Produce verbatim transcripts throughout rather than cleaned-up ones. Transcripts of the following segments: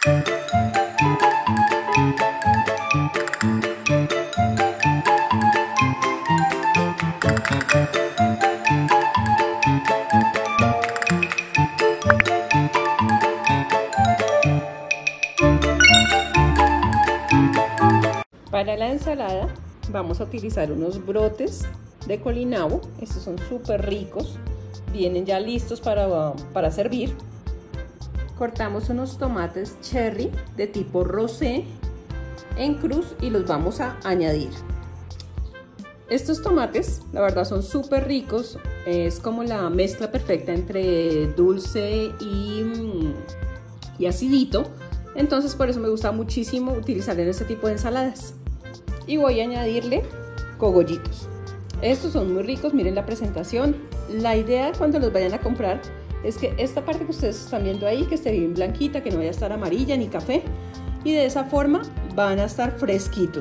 Para la ensalada vamos a utilizar unos brotes de colinabo. Estos son súper ricos, vienen ya listos para, para servir. Cortamos unos tomates cherry de tipo rosé en cruz y los vamos a añadir. Estos tomates, la verdad, son súper ricos. Es como la mezcla perfecta entre dulce y, y acidito. Entonces por eso me gusta muchísimo utilizar en este tipo de ensaladas. Y voy a añadirle cogollitos. Estos son muy ricos, miren la presentación. La idea cuando los vayan a comprar es que esta parte que ustedes están viendo ahí, que esté bien blanquita, que no vaya a estar amarilla ni café. Y de esa forma van a estar fresquitos.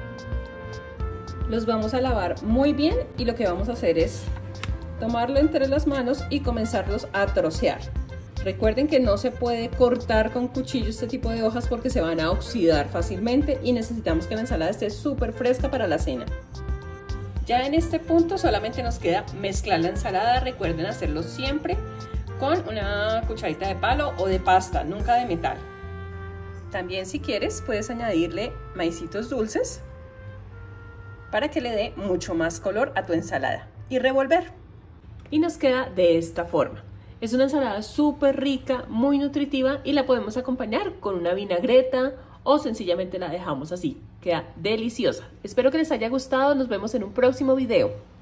Los vamos a lavar muy bien y lo que vamos a hacer es tomarlo entre las manos y comenzarlos a trocear. Recuerden que no se puede cortar con cuchillo este tipo de hojas porque se van a oxidar fácilmente y necesitamos que la ensalada esté súper fresca para la cena. Ya en este punto solamente nos queda mezclar la ensalada. Recuerden hacerlo siempre con una cucharita de palo o de pasta, nunca de metal. También, si quieres, puedes añadirle maicitos dulces para que le dé mucho más color a tu ensalada y revolver. Y nos queda de esta forma. Es una ensalada súper rica, muy nutritiva y la podemos acompañar con una vinagreta o sencillamente la dejamos así. Queda deliciosa. Espero que les haya gustado. Nos vemos en un próximo video.